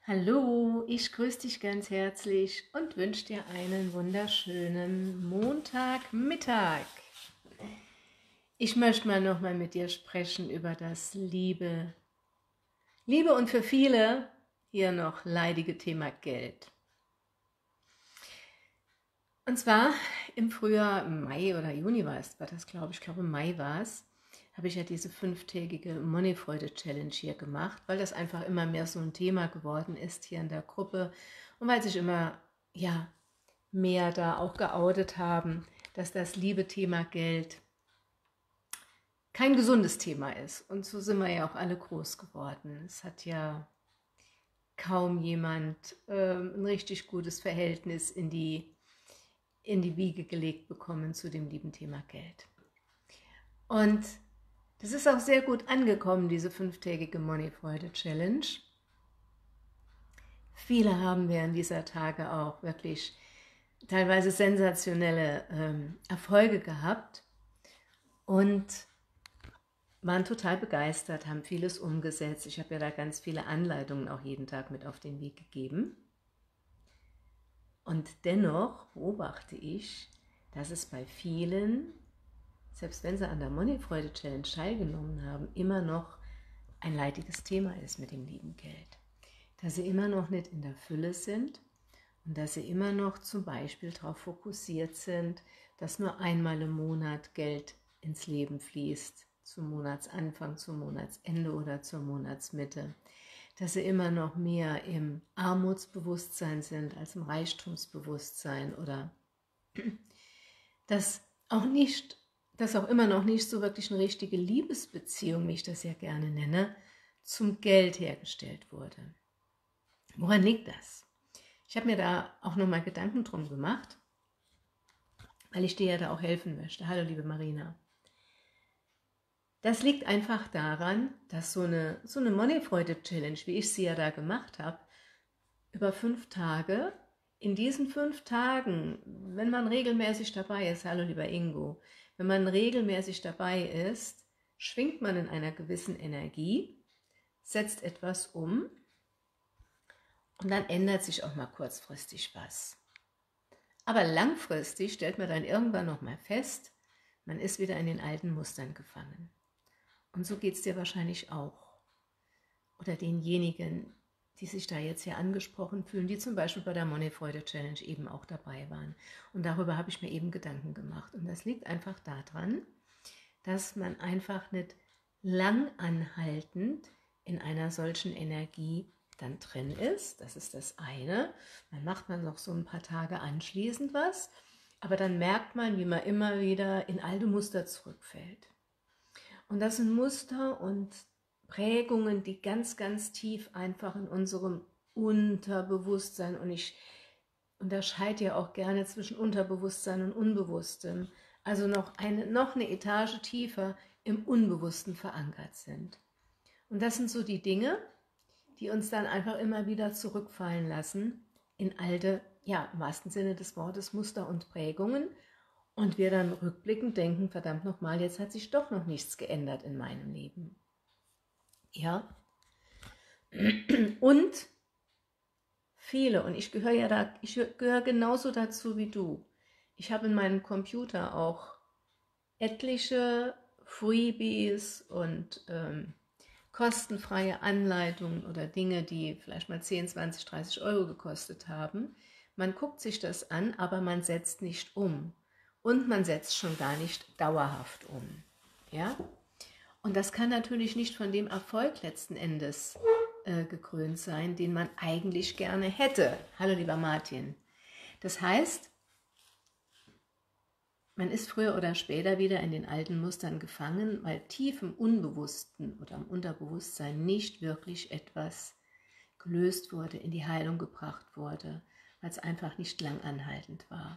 Hallo, ich grüße dich ganz herzlich und wünsche dir einen wunderschönen Montagmittag. Ich möchte mal nochmal mit dir sprechen über das Liebe. Liebe und für viele hier noch leidige Thema Geld. Und zwar im Frühjahr, im Mai oder Juni war das glaube ich, im Mai war es, habe ich ja diese 5-tägige Moneyfreude-Challenge hier gemacht, weil das einfach immer mehr so ein Thema geworden ist hier in der Gruppe und weil sich immer, mehr da auch geoutet haben, dass das liebe Thema Geld kein gesundes Thema ist. Und so sind wir ja auch alle groß geworden. Es hat ja kaum jemand ein richtig gutes Verhältnis in die Wiege gelegt bekommen zu dem lieben Thema Geld. Und das ist auch sehr gut angekommen, diese 5-tägige Moneyfreude-Challenge. Viele haben während dieser Tage auch wirklich teilweise sensationelle Erfolge gehabt und waren total begeistert, haben vieles umgesetzt. Ich habe ja da ganz viele Anleitungen auch jeden Tag mit auf den Weg gegeben. Und dennoch beobachte ich, dass es bei vielen, selbst wenn sie an der Moneyfreude Challenge teilgenommen haben, immer noch ein leidiges Thema ist mit dem lieben Geld. Dass sie immer noch nicht in der Fülle sind und dass sie immer noch zum Beispiel darauf fokussiert sind, dass nur einmal im Monat Geld ins Leben fließt, zum Monatsanfang, zum Monatsende oder zur Monatsmitte. Dass sie immer noch mehr im Armutsbewusstsein sind als im Reichtumsbewusstsein oder dass auch immer noch nicht so wirklich eine richtige Liebesbeziehung, wie ich das ja gerne nenne, zum Geld hergestellt wurde. Woran liegt das? Ich habe mir da auch nochmal Gedanken drum gemacht, weil ich dir ja da auch helfen möchte. Hallo liebe Marina. Das liegt einfach daran, dass so eine Moneyfreude-Challenge, wie ich sie ja da gemacht habe, über 5 Tage, in diesen 5 Tagen, wenn man regelmäßig dabei ist, hallo lieber Ingo, wenn man regelmäßig dabei ist, schwingt man in einer gewissen Energie, setzt etwas um und dann ändert sich auch mal kurzfristig was. Aber langfristig stellt man dann irgendwann nochmal fest, man ist wieder in den alten Mustern gefangen. Und so geht es dir wahrscheinlich auch. Oder denjenigen, die sich da jetzt hier angesprochen fühlen, die zum Beispiel bei der Moneyfreude Challenge eben auch dabei waren. Und darüber habe ich mir eben Gedanken gemacht. Und das liegt einfach daran, dass man einfach nicht langanhaltend in einer solchen Energie dann drin ist. Das ist das eine. Dann macht man noch so ein paar Tage anschließend was, aber dann merkt man, wie man immer wieder in alte Muster zurückfällt. Und das sind Muster und Prägungen, die ganz, ganz tief einfach in unserem Unterbewusstsein, und ich unterscheide ja auch gerne zwischen Unterbewusstsein und Unbewusstem, also noch eine Etage tiefer im Unbewussten verankert sind. Und das sind so die Dinge, die uns dann einfach immer wieder zurückfallen lassen in alte, ja, im wahrsten Sinne des Wortes, Muster und Prägungen. Und wir dann rückblickend denken, verdammt nochmal, jetzt hat sich doch noch nichts geändert in meinem Leben. Ja. Und viele, und ich gehöre genauso dazu wie du. Ich habe in meinem Computer auch etliche Freebies und kostenfreie Anleitungen oder Dinge, die vielleicht mal 10, 20, 30 Euro gekostet haben. Man guckt sich das an, aber man setzt nicht um. Und man setzt schon gar nicht dauerhaft um. Ja? Und das kann natürlich nicht von dem Erfolg letzten Endes gekrönt sein, den man eigentlich gerne hätte. Hallo lieber Martin. Das heißt, man ist früher oder später wieder in den alten Mustern gefangen, weil tief im Unbewussten oder im Unterbewusstsein nicht wirklich etwas gelöst wurde, in die Heilung gebracht wurde, weil es einfach nicht lang anhaltend war.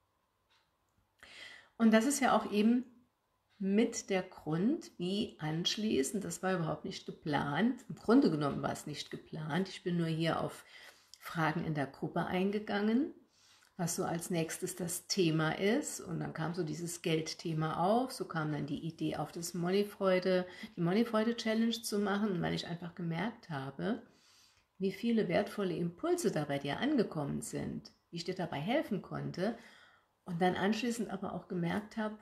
Und das ist ja auch eben mit der Grund, wie anschließend, das war überhaupt nicht geplant, im Grunde genommen war es nicht geplant, ich bin nur hier auf Fragen in der Gruppe eingegangen, was so als nächstes das Thema ist, und dann kam so dieses Geldthema auf, so kam dann die Idee auf, die Moneyfreude Challenge zu machen, und weil ich einfach gemerkt habe, wie viele wertvolle Impulse da bei dir angekommen sind, wie ich dir dabei helfen konnte und dann anschließend aber auch gemerkt habe,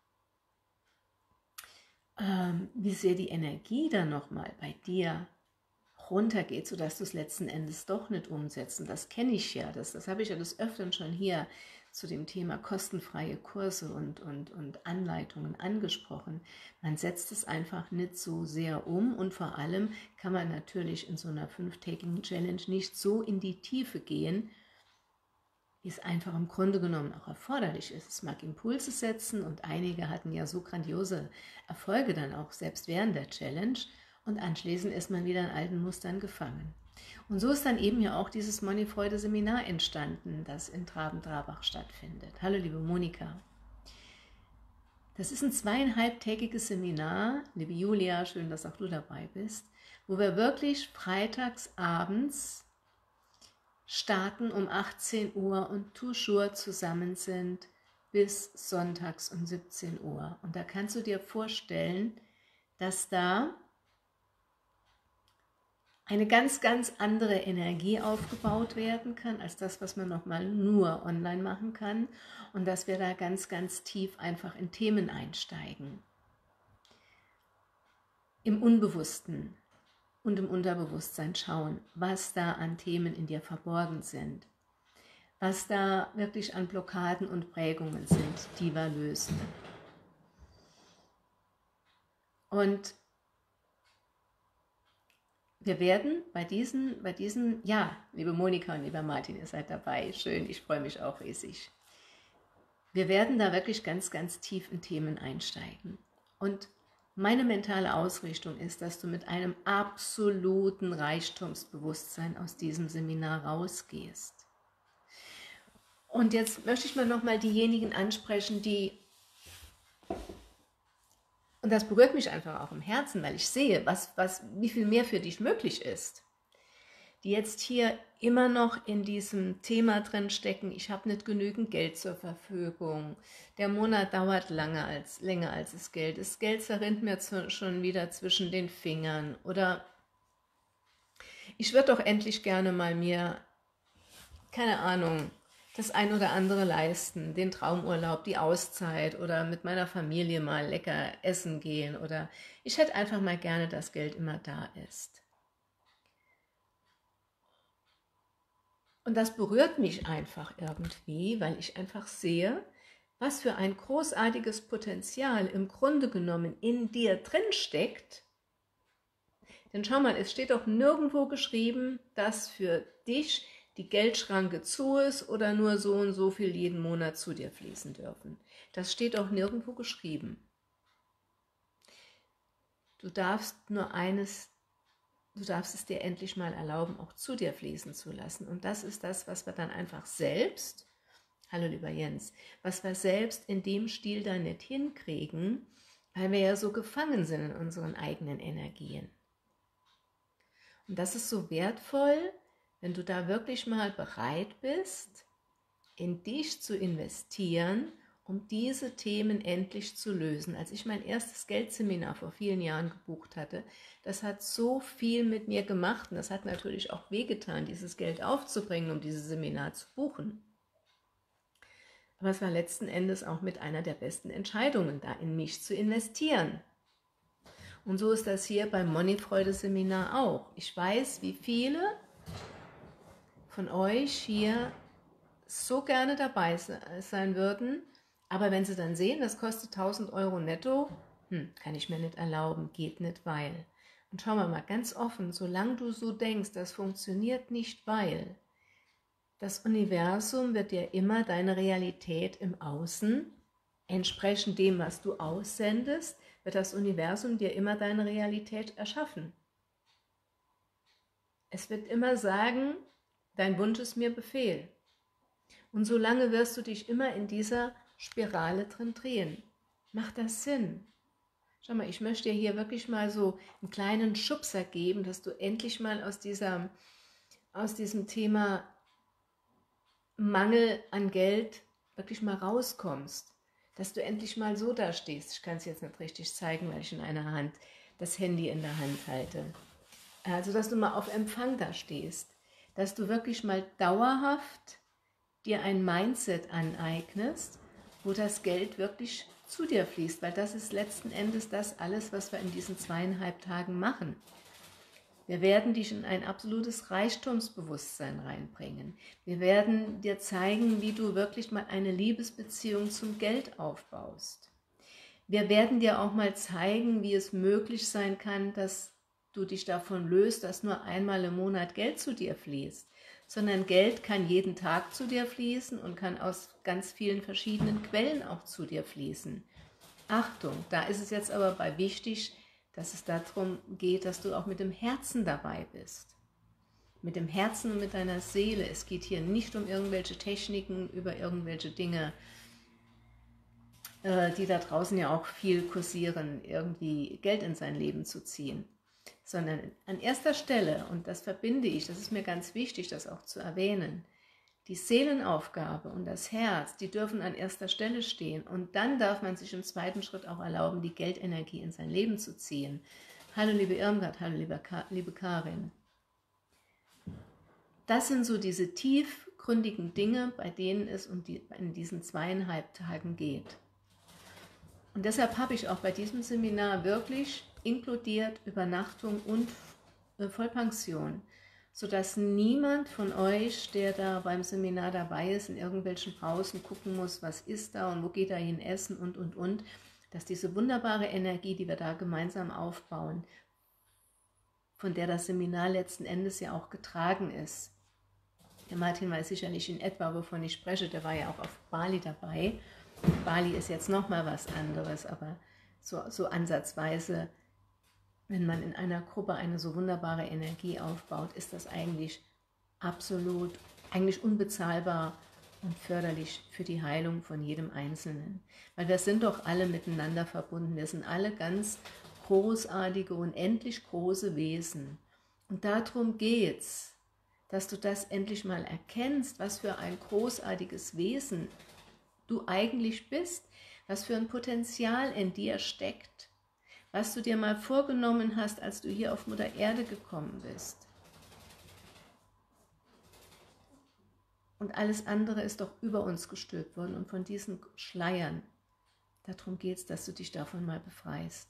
wie sehr die Energie dann nochmal bei dir runtergeht, sodass du es letzten Endes doch nicht umsetzt. Und das kenne ich ja, das habe ich ja des Öfteren schon hier zu dem Thema kostenfreie Kurse und Anleitungen angesprochen. Man setzt es einfach nicht so sehr um und vor allem kann man natürlich in so einer 5-tägigen Challenge nicht so in die Tiefe gehen, wie es einfach im Grunde genommen auch erforderlich ist. Es mag Impulse setzen und einige hatten ja so grandiose Erfolge dann auch selbst während der Challenge und anschließend ist man wieder in alten Mustern gefangen. Und so ist dann eben ja auch dieses Moneyfreude-Seminar entstanden, das in Traben-Trabach stattfindet. Hallo liebe Monika. Das ist ein 2,5-tägiges Seminar, liebe Julia, schön, dass auch du dabei bist, wo wir wirklich freitags abends starten um 18 Uhr und toujours zusammen sind bis sonntags um 17 Uhr. Und da kannst du dir vorstellen, dass da eine ganz, ganz andere Energie aufgebaut werden kann, als das, was man nochmal nur online machen kann. Und dass wir da ganz, ganz tief einfach in Themen einsteigen. Im Unbewussten und im Unterbewusstsein schauen, was da an Themen in dir verborgen sind. Was da wirklich an Blockaden und Prägungen sind, die wir lösen. Und wir werden bei diesen, ja, liebe Monika und lieber Martin, ihr seid dabei, schön, ich freue mich auch riesig. Wir werden da wirklich ganz, ganz tief in Themen einsteigen. Und meine mentale Ausrichtung ist, dass du mit einem absoluten Reichtumsbewusstsein aus diesem Seminar rausgehst. Und jetzt möchte ich mal nochmal diejenigen ansprechen, die, und das berührt mich einfach auch im Herzen, weil ich sehe, wie viel mehr für dich möglich ist, die jetzt hier immer noch in diesem Thema drin stecken, ich habe nicht genügend Geld zur Verfügung, der Monat dauert länger als das Geld zerrinnt mir schon wieder zwischen den Fingern oder ich würde doch endlich gerne mal mir, keine Ahnung, das ein oder andere leisten, den Traumurlaub, die Auszeit oder mit meiner Familie mal lecker essen gehen oder ich hätte einfach mal gerne, dass Geld immer da ist. Und das berührt mich einfach irgendwie, weil ich einfach sehe, was für ein großartiges Potenzial im Grunde genommen in dir drin steckt. Denn schau mal, es steht doch nirgendwo geschrieben, dass für dich die Geldschranke zu ist oder nur so und so viel jeden Monat zu dir fließen dürfen. Das steht auch nirgendwo geschrieben. Du darfst es dir endlich mal erlauben, auch zu dir fließen zu lassen. Und das ist das, was wir dann einfach selbst, hallo lieber Jens, was wir selbst in dem Stil dann nicht hinkriegen, weil wir ja so gefangen sind in unseren eigenen Energien. Und das ist so wertvoll, wenn du da wirklich mal bereit bist, in dich zu investieren, um diese Themen endlich zu lösen. Als ich mein erstes Geldseminar vor vielen Jahren gebucht hatte, das hat so viel mit mir gemacht und das hat natürlich auch wehgetan, dieses Geld aufzubringen, um dieses Seminar zu buchen. Aber es war letzten Endes auch mit einer der besten Entscheidungen, da in mich zu investieren. Und so ist das hier beim Moneyfreude-Seminar auch. Ich weiß, wie viele von euch hier so gerne dabei sein würden, aber wenn sie dann sehen, das kostet 1000 Euro netto, kann ich mir nicht erlauben, geht nicht, weil. Und schauen wir mal ganz offen, solange du so denkst, das funktioniert nicht, weil, das Universum wird dir immer deine Realität im Außen, entsprechend dem, was du aussendest, wird das Universum dir immer deine Realität erschaffen. Es wird immer sagen, dein Wunsch ist mir Befehl. Und solange wirst du dich immer in dieser Spirale drin drehen. Macht das Sinn? Schau mal, ich möchte dir hier wirklich mal so einen kleinen Schubser geben, dass du endlich mal aus diesem Thema Mangel an Geld wirklich mal rauskommst. Dass du endlich mal so da stehst. Ich kann es jetzt nicht richtig zeigen, weil ich in einer Hand das Handy in der Hand halte. Also, dass du mal auf Empfang da stehst, dass du wirklich mal dauerhaft dir ein Mindset aneignest, wo das Geld wirklich zu dir fließt, weil das ist letzten Endes das alles, was wir in diesen 2,5 Tagen machen. Wir werden dich in ein absolutes Reichtumsbewusstsein reinbringen. Wir werden dir zeigen, wie du wirklich mal eine Liebesbeziehung zum Geld aufbaust. Wir werden dir auch mal zeigen, wie es möglich sein kann, dass du dich davon löst, dass nur einmal im Monat Geld zu dir fließt, sondern Geld kann jeden Tag zu dir fließen und kann aus ganz vielen verschiedenen Quellen auch zu dir fließen. Achtung, da ist es jetzt aber bei wichtig, dass es darum geht, dass du auch mit dem Herzen dabei bist. Mit dem Herzen und mit deiner Seele. Es geht hier nicht um irgendwelche Techniken, über irgendwelche Dinge, die da draußen ja auch viel kursieren, irgendwie Geld in sein Leben zu ziehen. Sondern an erster Stelle, und das verbinde ich, das ist mir ganz wichtig, das auch zu erwähnen, die Seelenaufgabe und das Herz, die dürfen an erster Stelle stehen. Und dann darf man sich im zweiten Schritt auch erlauben, die Geldenergie in sein Leben zu ziehen. Hallo liebe Irmgard, hallo liebe Karin. Das sind so diese tiefgründigen Dinge, bei denen es in diesen 2,5 Tagen geht. Und deshalb habe ich auch bei diesem Seminar wirklich inkludiert Übernachtung und Vollpension, sodass niemand von euch, der da beim Seminar dabei ist, in irgendwelchen Pausen gucken muss, was ist da und wo geht er hin essen und, dass diese wunderbare Energie, die wir da gemeinsam aufbauen, von der das Seminar letzten Endes ja auch getragen ist. Der Martin weiß sicherlich in etwa, wovon ich spreche, der war ja auch auf Bali dabei. Bali ist jetzt nochmal was anderes, aber so ansatzweise, wenn man in einer Gruppe eine so wunderbare Energie aufbaut, ist das eigentlich absolut, eigentlich unbezahlbar und förderlich für die Heilung von jedem Einzelnen. Weil wir sind doch alle miteinander verbunden, wir sind alle ganz großartige, unendlich große Wesen. Und darum geht's, dass du das endlich mal erkennst, was für ein großartiges Wesen du eigentlich bist, was für ein Potenzial in dir steckt, was du dir mal vorgenommen hast, als du hier auf Mutter Erde gekommen bist. Und alles andere ist doch über uns gestülpt worden und von diesen Schleiern. Darum geht es, dass du dich davon mal befreist.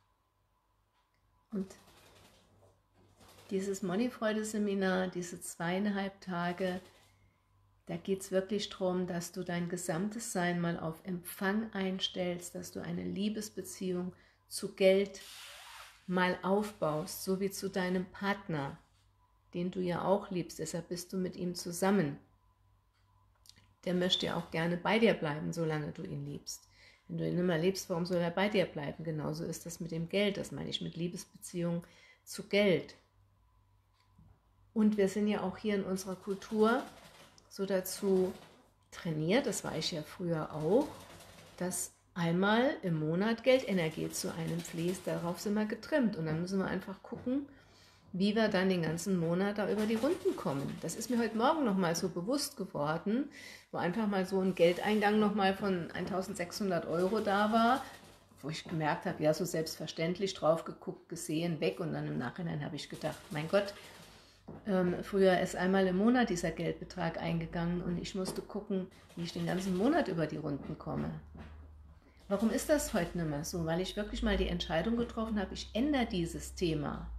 Und dieses Moneyfreude-Seminar, diese 2,5 Tage, da geht es wirklich darum, dass du dein gesamtes Sein mal auf Empfang einstellst, dass du eine Liebesbeziehung zu Geld mal aufbaust, so wie zu deinem Partner, den du ja auch liebst, deshalb bist du mit ihm zusammen. Der möchte ja auch gerne bei dir bleiben, solange du ihn liebst. Wenn du ihn nicht mehr liebst, warum soll er bei dir bleiben? Genauso ist das mit dem Geld, das meine ich mit Liebesbeziehung zu Geld. Und wir sind ja auch hier in unserer Kultur so dazu trainiert, das war ich ja früher auch, dass einmal im Monat Geldenergie zu einem fließt, darauf sind wir getrimmt. Und dann müssen wir einfach gucken, wie wir dann den ganzen Monat da über die Runden kommen. Das ist mir heute Morgen nochmal so bewusst geworden, wo einfach mal so ein Geldeingang nochmal von 1.600 € da war, wo ich gemerkt habe, ja, so selbstverständlich drauf geguckt, gesehen, weg. Und dann im Nachhinein habe ich gedacht, mein Gott, früher ist einmal im Monat dieser Geldbetrag eingegangen und ich musste gucken, wie ich den ganzen Monat über die Runden komme. Warum ist das heute nicht mehr so? Weil ich wirklich mal die Entscheidung getroffen habe, ich ändere dieses Thema.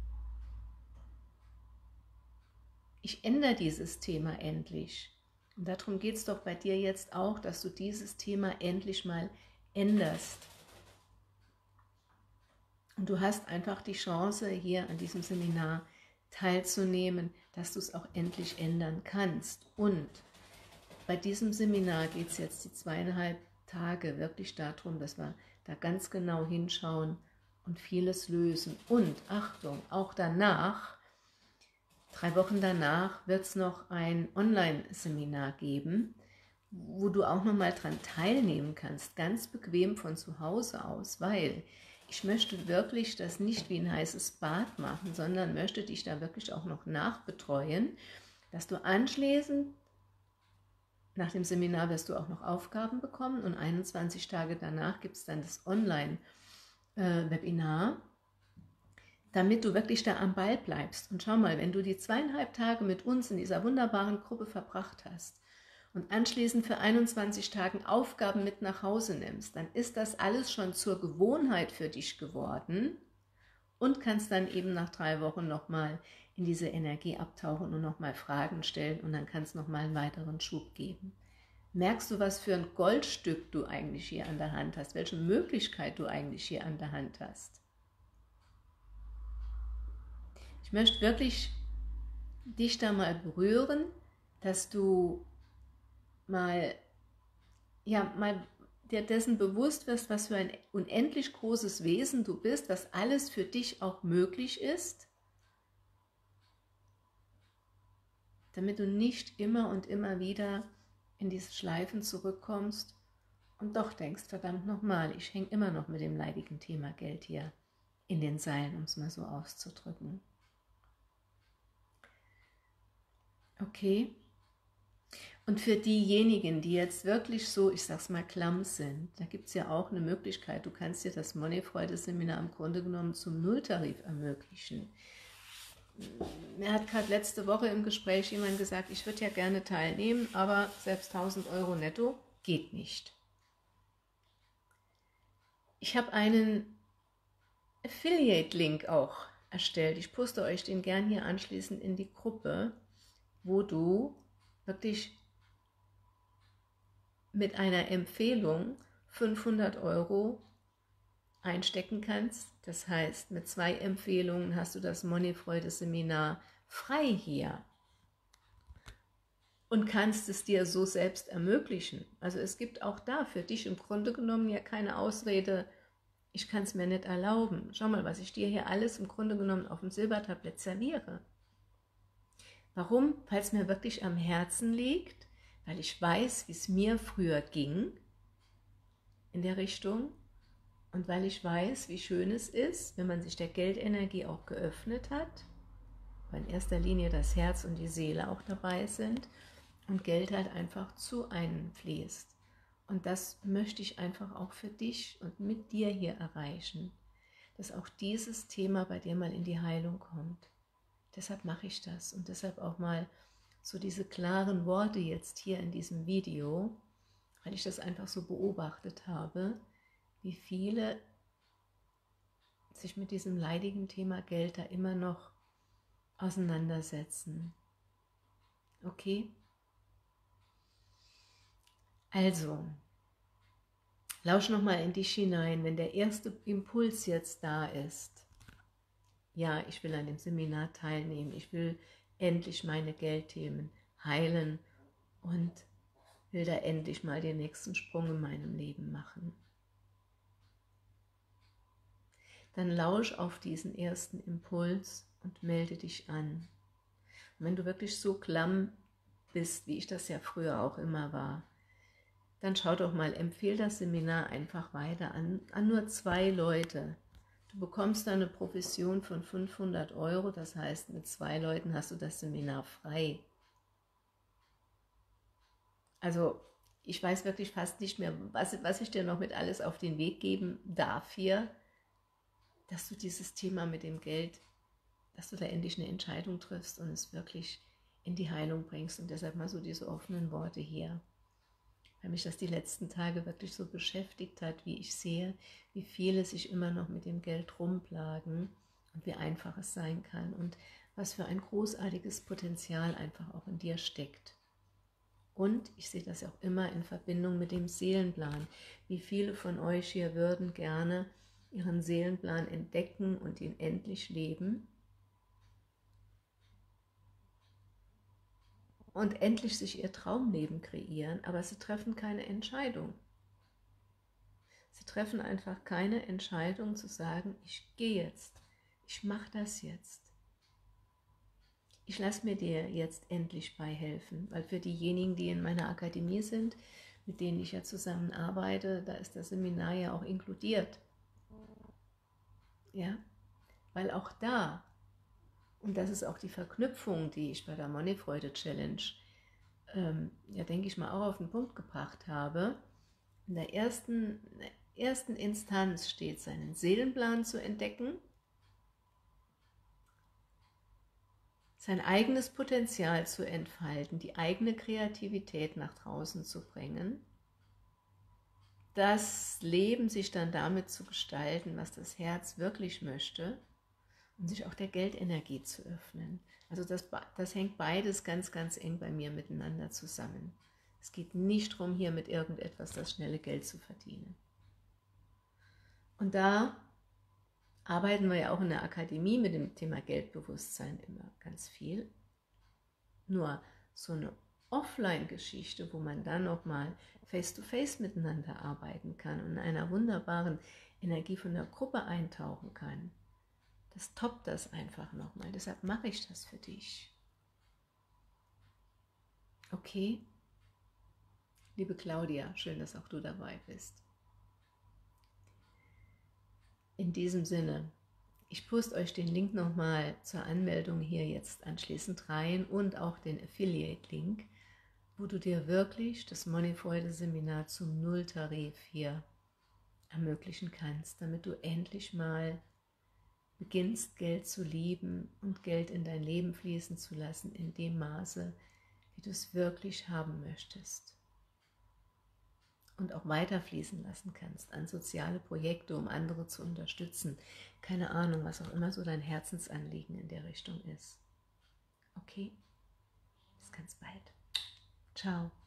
Ich ändere dieses Thema endlich. Und darum geht es doch bei dir jetzt auch, dass du dieses Thema endlich mal änderst. Und du hast einfach die Chance, hier an diesem Seminar teilzunehmen, dass du es auch endlich ändern kannst. Und bei diesem Seminar geht es jetzt die 2,5 Tage wirklich darum, dass wir da ganz genau hinschauen und vieles lösen. Und Achtung, auch danach, 3 Wochen danach, wird es noch ein Online-Seminar geben, wo du auch nochmal dran teilnehmen kannst, ganz bequem von zu Hause aus, weil ich möchte wirklich das nicht wie ein heißes Bad machen, sondern möchte dich da wirklich auch noch nachbetreuen, dass du anschließend, nach dem Seminar wirst du auch noch Aufgaben bekommen und 21 Tage danach gibt es dann das Online-Webinar, damit du wirklich da am Ball bleibst. Und schau mal, wenn du die 2,5 Tage mit uns in dieser wunderbaren Gruppe verbracht hast und anschließend für 21 Tagen Aufgaben mit nach Hause nimmst, dann ist das alles schon zur Gewohnheit für dich geworden und kannst dann eben nach 3 Wochen nochmal in diese Energie abtauchen und nochmal Fragen stellen und dann kann es nochmal einen weiteren Schub geben. Merkst du, was für ein Goldstück du eigentlich hier an der Hand hast, welche Möglichkeit du eigentlich hier an der Hand hast? Ich möchte wirklich dich da mal berühren, dass du mal dir dessen bewusst wirst, was für ein unendlich großes Wesen du bist, was alles für dich auch möglich ist, damit du nicht immer und immer wieder in diese Schleifen zurückkommst und doch denkst, verdammt nochmal, ich hänge immer noch mit dem leidigen Thema Geld hier in den Seilen, um es mal so auszudrücken. Okay? Und für diejenigen, die jetzt wirklich so, ich sag's mal, klamm sind, da gibt es ja auch eine Möglichkeit, du kannst dir das Money-Freude-Seminar im Grunde genommen zum Nulltarif ermöglichen. Mir hat gerade letzte Woche im Gespräch jemand gesagt, ich würde ja gerne teilnehmen, aber selbst 1.000 Euro netto geht nicht. Ich habe einen Affiliate-Link auch erstellt. Ich poste euch den gern hier anschließend in die Gruppe, wo du wirklich mit einer Empfehlung 500 Euro einstecken kannst. Das heißt, mit 2 Empfehlungen hast du das Money-Freude-Seminar frei hier und kannst es dir so selbst ermöglichen. Also es gibt auch da für dich im Grunde genommen ja keine Ausrede, ich kann es mir nicht erlauben. Schau mal, was ich dir hier alles im Grunde genommen auf dem Silbertablett serviere. Warum? Weil es mir wirklich am Herzen liegt, weil ich weiß, wie es mir früher ging in der Richtung und weil ich weiß, wie schön es ist, wenn man sich der Geldenergie auch geöffnet hat, weil in erster Linie das Herz und die Seele auch dabei sind und Geld halt einfach zu einem fließt. Und das möchte ich einfach auch für dich und mit dir hier erreichen, dass auch dieses Thema bei dir mal in die Heilung kommt. Deshalb mache ich das und deshalb auch mal so diese klaren Worte jetzt hier in diesem Video, weil ich das einfach so beobachtet habe, wie viele sich mit diesem leidigen Thema Geld da immer noch auseinandersetzen. Okay? Also, lausch nochmal in dich hinein, wenn der erste Impuls jetzt da ist. Ja, ich will an dem Seminar teilnehmen, ich will endlich meine Geldthemen heilen und will da endlich mal den nächsten Sprung in meinem Leben machen. Dann lausch auf diesen ersten Impuls und melde dich an. Und wenn du wirklich so klamm bist, wie ich das ja früher auch immer war, dann schau doch mal, empfehle das Seminar einfach weiter an nur 2 Leute. Du bekommst da eine Provision von 500 Euro, das heißt, mit 2 Leuten hast du das Seminar frei. Also ich weiß wirklich fast nicht mehr, was ich dir noch mit alles auf den Weg geben darf hier, dass du dieses Thema mit dem Geld, dass du da endlich eine Entscheidung triffst und es wirklich in die Heilung bringst. Und deshalb mal so diese offenen Worte hier. Weil mich das die letzten Tage wirklich so beschäftigt hat, wie ich sehe, wie viele sich immer noch mit dem Geld rumplagen und wie einfach es sein kann und was für ein großartiges Potenzial einfach auch in dir steckt. Und ich sehe das auch immer in Verbindung mit dem Seelenplan. Wie viele von euch hier würden gerne ihren Seelenplan entdecken und ihn endlich leben und endlich sich ihr Traumleben kreieren, aber sie treffen keine Entscheidung. Sie treffen einfach keine Entscheidung zu sagen, ich gehe jetzt, ich mache das jetzt. Ich lasse mir dir jetzt endlich beihelfen, weil für diejenigen, die in meiner Akademie sind, mit denen ich ja zusammenarbeite, da ist das Seminar ja auch inkludiert. Ja, weil auch da, und das ist auch die Verknüpfung, die ich bei der Money-Freude Challenge, ja denke ich mal, auch auf den Punkt gebracht habe. In der ersten Instanz steht, seinen Seelenplan zu entdecken. sein eigenes Potenzial zu entfalten, die eigene Kreativität nach draußen zu bringen, das Leben sich dann damit zu gestalten, was das Herz wirklich möchte, und sich auch der Geldenergie zu öffnen. Also das hängt beides ganz, ganz eng bei mir miteinander zusammen. Es geht nicht darum, hier mit irgendetwas das schnelle Geld zu verdienen. Und da arbeiten wir ja auch in der Akademie mit dem Thema Geldbewusstsein immer ganz viel. Nur so eine Offline-Geschichte, wo man dann nochmal face-to-face miteinander arbeiten kann und in einer wunderbaren Energie von der Gruppe eintauchen kann, das toppt das einfach nochmal. Deshalb mache ich das für dich. Okay? Liebe Claudia, schön, dass auch du dabei bist. In diesem Sinne, ich poste euch den Link nochmal zur Anmeldung hier jetzt anschließend rein und auch den Affiliate-Link, wo du dir wirklich das Moneyfreude-Seminar zum Nulltarif hier ermöglichen kannst, damit du endlich mal beginnst, Geld zu lieben und Geld in dein Leben fließen zu lassen, in dem Maße, wie du es wirklich haben möchtest. Und auch weiter fließen lassen kannst an soziale Projekte, um andere zu unterstützen. Keine Ahnung, was auch immer so dein Herzensanliegen in der Richtung ist. Okay? Bis ganz bald. Ciao.